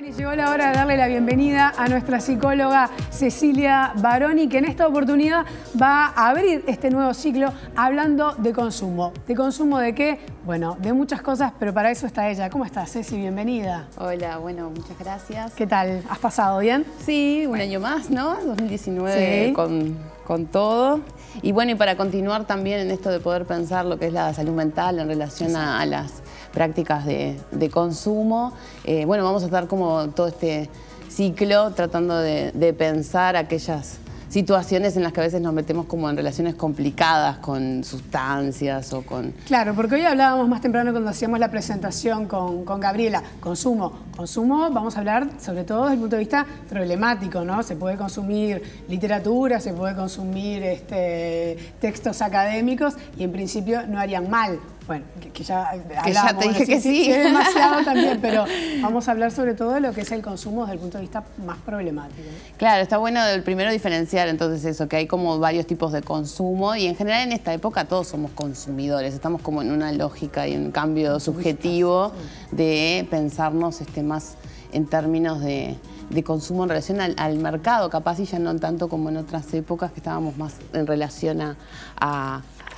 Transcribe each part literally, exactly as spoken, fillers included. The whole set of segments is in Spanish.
Bien, y llegó la hora de darle la bienvenida a nuestra psicóloga Cecilia Baroni, que en esta oportunidad va a abrir este nuevo ciclo hablando de consumo. ¿De consumo de qué? Bueno, de muchas cosas, pero para eso está ella. ¿Cómo estás, Ceci? Bienvenida. Hola, bueno, muchas gracias. ¿Qué tal? ¿Has pasado bien? Sí, un bueno. año más, ¿no? dos mil diecinueve sí. con, con todo. Y bueno, y para continuar también en esto de poder pensar lo que es la salud mental en relación a, a las prácticas de, de consumo. Eh, bueno, vamos a estar como todo este ciclo tratando de, de pensar aquellas situaciones en las que a veces nos metemos como en relaciones complicadas con sustancias o con... Claro, porque hoy hablábamos más temprano cuando hacíamos la presentación con, con Gabriela. Consumo. Consumo, vamos a hablar sobre todo desde el punto de vista problemático, ¿no? Se puede consumir literatura, se puede consumir este, textos académicos y en principio no harían mal. Bueno, que, que ya que ya te dije bueno, que sí, sí. sí. Es demasiado también, pero vamos a hablar sobre todo de lo que es el consumo desde el punto de vista más problemático. Claro, está bueno el primero diferenciar entonces eso, que hay como varios tipos de consumo y en general en esta época todos somos consumidores, estamos como en una lógica y un cambio subjetivo de pensarnos este, más en términos de, de consumo en relación al, al mercado, capaz y ya no tanto como en otras épocas que estábamos más en relación a... a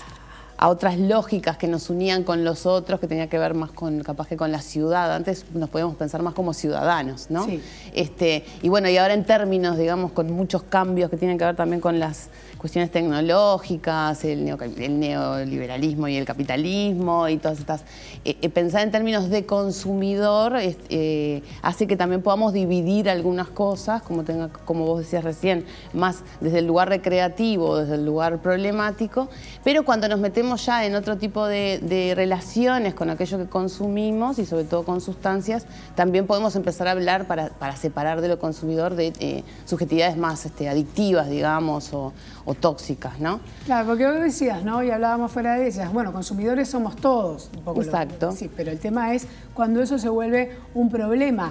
a otras lógicas que nos unían con los otros, que tenía que ver más con, capaz que con la ciudad. Antes nos podíamos pensar más como ciudadanos, ¿no? Sí. Este, y bueno, y ahora en términos, digamos, con muchos cambios que tienen que ver también con las cuestiones tecnológicas, el, neo, el neoliberalismo y el capitalismo y todas estas... Eh, pensar en términos de consumidor eh, hace que también podamos dividir algunas cosas, como, tenga, como vos decías recién, más desde el lugar recreativo, desde el lugar problemático, pero cuando nos metemos ya en otro tipo de, de relaciones con aquello que consumimos y sobre todo con sustancias, también podemos empezar a hablar para, para separar de lo consumidor de eh, subjetividades más este, adictivas, digamos, o, o tóxicas, ¿no? Claro, porque vos decías, ¿no? Y hablábamos fuera de ellas, bueno, consumidores somos todos. Un poco Exacto. Lo, sí, pero el tema es cuando eso se vuelve un problema.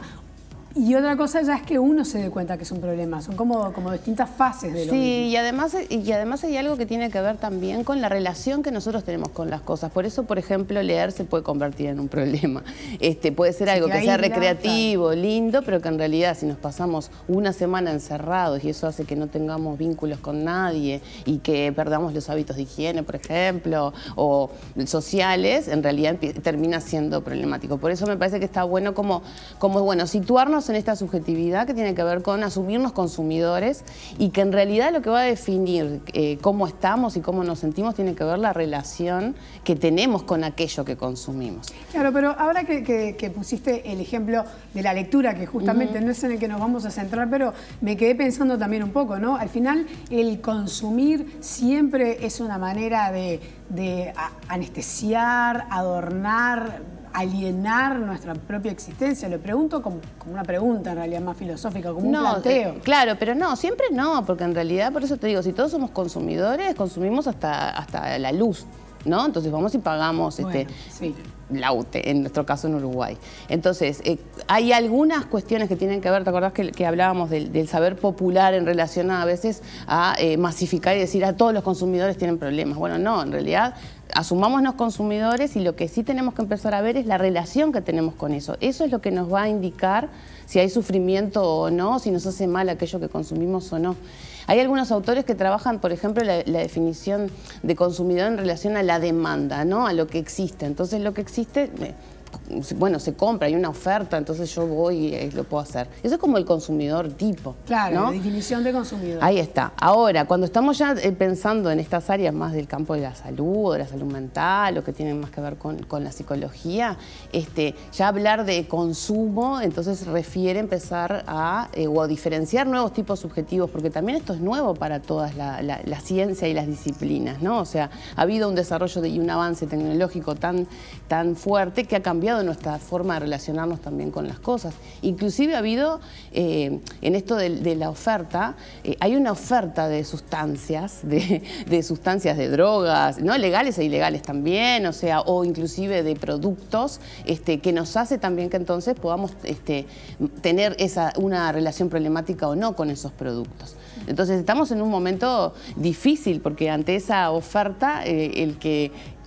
Y otra cosa ya es que uno se dé cuenta que es un problema, son como, como distintas fases de lo Sí, mismo. y además, y además hay algo que tiene que ver también con la relación que nosotros tenemos con las cosas. Por eso, por ejemplo, leer se puede convertir en un problema. Este, puede ser algo que sea recreativo, lindo, pero que en realidad si nos pasamos una semana encerrados y eso hace que no tengamos vínculos con nadie y que perdamos los hábitos de higiene, por ejemplo, o sociales, en realidad termina siendo problemático. Por eso me parece que está bueno como, como bueno, situarnos en esta subjetividad que tiene que ver con asumirnos consumidores y que en realidad lo que va a definir eh, cómo estamos y cómo nos sentimos tiene que ver la relación que tenemos con aquello que consumimos. Claro, pero ahora que, que, que pusiste el ejemplo de la lectura, que justamente uh-huh. no es en el que nos vamos a centrar, pero me quedé pensando también un poco, ¿no? Al final el consumir siempre es una manera de, de anestesiar, adornar, alienar nuestra propia existencia. Lo pregunto como, como una pregunta en realidad más filosófica, como un no, planteo. Eh, claro, pero no, siempre no, porque en realidad, por eso te digo, si todos somos consumidores, consumimos hasta, hasta la luz, ¿no? Entonces vamos y pagamos bueno, este, sí. la U T E, en nuestro caso en Uruguay. Entonces, eh, hay algunas cuestiones que tienen que ver, ¿te acordás que, que hablábamos del, del saber popular en relación a, a veces a eh, masificar y decir a todos los consumidores tienen problemas? Bueno, no, en realidad asumámonos consumidores y lo que sí tenemos que empezar a ver es la relación que tenemos con eso. Eso es lo que nos va a indicar si hay sufrimiento o no, si nos hace mal aquello que consumimos o no. Hay algunos autores que trabajan, por ejemplo, la, la definición de consumidor en relación a la demanda, ¿no? A lo que existe. Entonces, lo que existe, eh, bueno, se compra, hay una oferta, entonces yo voy y eh, lo puedo hacer. Eso es como el consumidor tipo. Claro, ¿no? la definición de consumidor. Ahí está. Ahora, cuando estamos ya eh, pensando en estas áreas más del campo de la salud, o de la salud mental, o que tienen más que ver con, con la psicología, este, ya hablar de consumo, entonces refiere empezar a, eh, o a diferenciar nuevos tipos subjetivos, porque también esto es nuevo para todas la, la, la ciencia y las disciplinas, ¿no? O sea, ha habido un desarrollo de, y un avance tecnológico tan, tan fuerte que ha cambiado nuestra forma de relacionarnos también con las cosas. Inclusive ha habido, eh, en esto de, de la oferta, eh, hay una oferta de sustancias, de, de sustancias de drogas, ¿no? Legales e ilegales también, o sea, o inclusive de productos, este, que nos hace también que entonces podamos este, tener esa, una relación problemática o no con esos productos. Entonces estamos en un momento difícil porque ante esa oferta, eh, el que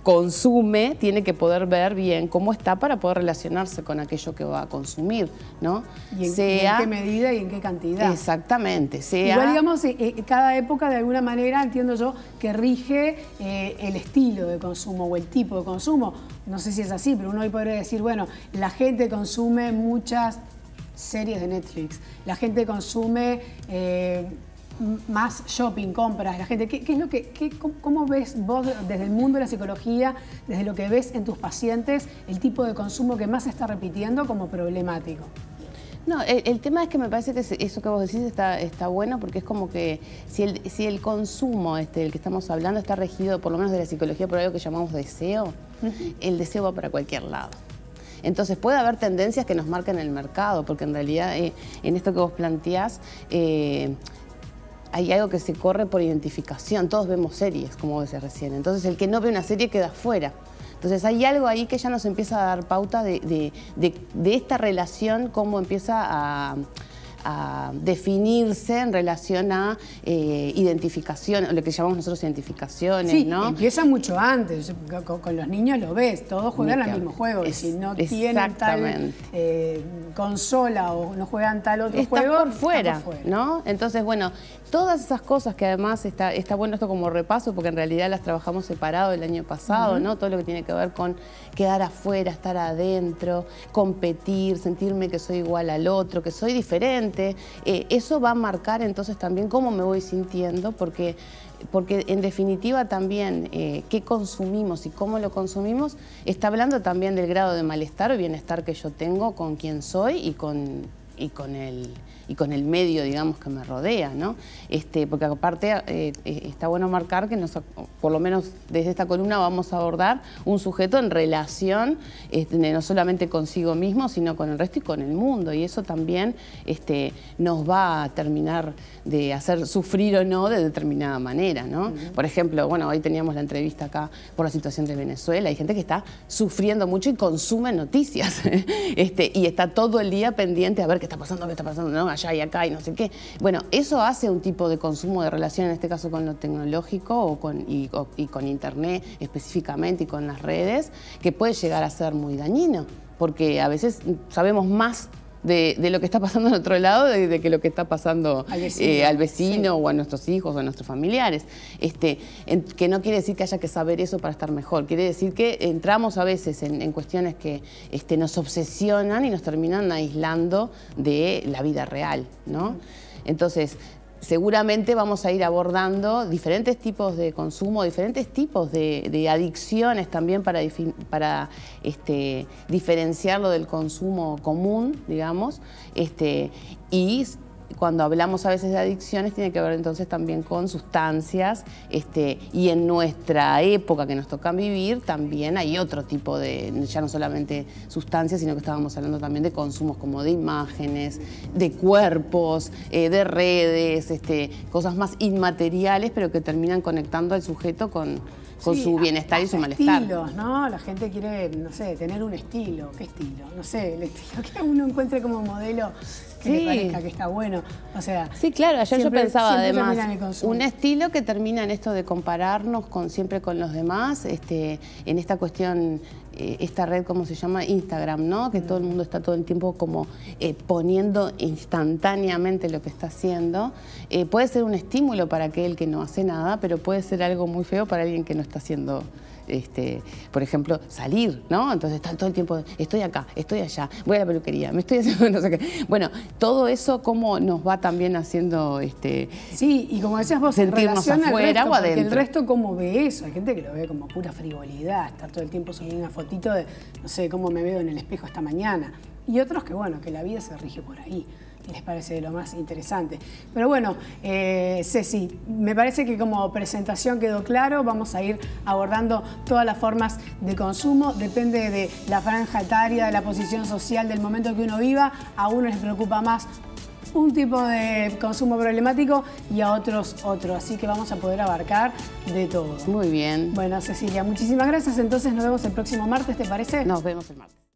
consume tiene que poder ver bien cómo está para poder relacionarse con aquello que va a consumir, ¿no? Y en, sea, y en qué medida y en qué cantidad. Exactamente. Sea, Igual, digamos, eh, eh, cada época de alguna manera, entiendo yo, que rige eh, el estilo de consumo o el tipo de consumo. No sé si es así, pero uno hoy podría decir, bueno, la gente consume muchas series de Netflix, la gente consume eh, más shopping, compras, la gente, ¿qué, qué es lo que, qué, cómo, cómo ves vos desde el mundo de la psicología, desde lo que ves en tus pacientes, el tipo de consumo que más se está repitiendo como problemático? No, el, el tema es que me parece que eso que vos decís está, está bueno, porque es como que si el, si el consumo este, del que estamos hablando está regido, por lo menos de la psicología, por algo que llamamos deseo, uh-huh. el deseo va para cualquier lado. Entonces puede haber tendencias que nos marquen el mercado, porque en realidad eh, en esto que vos planteás, eh, hay algo que se corre por identificación. Todos vemos series, como decía recién. Entonces el que no ve una serie queda fuera. Entonces hay algo ahí que ya nos empieza a dar pauta de, de, de, de esta relación, cómo empieza a, a definirse en relación a eh, identificación, lo que llamamos nosotros identificaciones, sí, ¿no? Empieza mucho antes. Con, con los niños lo ves, todos juegan al mismo juego. Es, y si no tienen tal eh, consola o no juegan tal otro está juego, por fuera, por fuera, ¿no? Entonces, bueno, todas esas cosas que además está, está bueno esto como repaso, porque en realidad las trabajamos separado el año pasado, uh-huh. ¿no? Todo lo que tiene que ver con quedar afuera, estar adentro, competir, sentirme que soy igual al otro, que soy diferente. Eh, eso va a marcar entonces también cómo me voy sintiendo, porque, porque en definitiva también eh, qué consumimos y cómo lo consumimos está hablando también del grado de malestar o bienestar que yo tengo con quien soy y con, y con el... y con el medio, digamos, que me rodea, ¿no? Este, porque aparte eh, está bueno marcar que nos, por lo menos desde esta columna vamos a abordar un sujeto en relación este, no solamente consigo mismo, sino con el resto y con el mundo, y eso también este, nos va a terminar de hacer sufrir o no de determinada manera, ¿no? Uh-huh. Por ejemplo, bueno, hoy teníamos la entrevista acá por la situación de Venezuela, hay gente que está sufriendo mucho y consume noticias, este, y está todo el día pendiente a ver qué está pasando, qué está pasando, ¿no? Allá y acá y no sé qué. Bueno, eso hace un tipo de consumo de relación, en este caso con lo tecnológico o con, y, o, y con internet específicamente y con las redes, que puede llegar a ser muy dañino, porque a veces sabemos más De, de lo que está pasando al otro lado de, de que lo que está pasando al vecino, eh, al vecino sí. o a nuestros hijos o a nuestros familiares. Este, en, que no quiere decir que haya que saber eso para estar mejor, quiere decir que entramos a veces en, en cuestiones que este, nos obsesionan y nos terminan aislando de la vida real, ¿no? Entonces, seguramente vamos a ir abordando diferentes tipos de consumo, diferentes tipos de, de adicciones también para, para este, diferenciarlo del consumo común, digamos, este, y cuando hablamos a veces de adicciones tiene que ver entonces también con sustancias este, y en nuestra época que nos toca vivir también hay otro tipo de, ya no solamente sustancias, sino que estábamos hablando también de consumos como de imágenes, de cuerpos, eh, de redes, este, cosas más inmateriales pero que terminan conectando al sujeto con, con sí, su bienestar y su malestar. Estilos, ¿no? La gente quiere, no sé, tener un estilo. ¿Qué estilo? No sé, el estilo que uno encuentre como modelo que sí. le parezca que está bueno. O sea, sí, claro, ayer siempre, yo pensaba además, en un estilo que termina en esto de compararnos con, siempre con los demás, este, en esta cuestión, eh, esta red, ¿cómo se llama? Instagram, ¿no? Que mm. todo el mundo está todo el tiempo como eh, poniendo instantáneamente lo que está haciendo. Eh, puede ser un estímulo para aquel que no hace nada, pero puede ser algo muy feo para alguien que no está haciendo... Este, por ejemplo, salir, ¿no? Entonces está todo el tiempo, estoy acá, estoy allá, voy a la peluquería, me estoy haciendo no sé qué. Bueno, todo eso cómo nos va también haciendo... Este, sí, y como decías vos, sentirnos afuera resto, o adentro. El resto cómo ve eso, hay gente que lo ve como pura frivolidad, estar todo el tiempo subiendo una fotito de, no sé, cómo me veo en el espejo esta mañana. Y otros que, bueno, que la vida se rige por ahí. Les parece lo más interesante. Pero bueno, eh, Ceci, me parece que como presentación quedó claro, vamos a ir abordando todas las formas de consumo, depende de la franja etaria, de la posición social, del momento que uno viva, a uno les preocupa más un tipo de consumo problemático y a otros otro, así que vamos a poder abarcar de todo. Muy bien. Bueno, Cecilia, muchísimas gracias, entonces nos vemos el próximo martes, ¿te parece? Nos vemos el martes.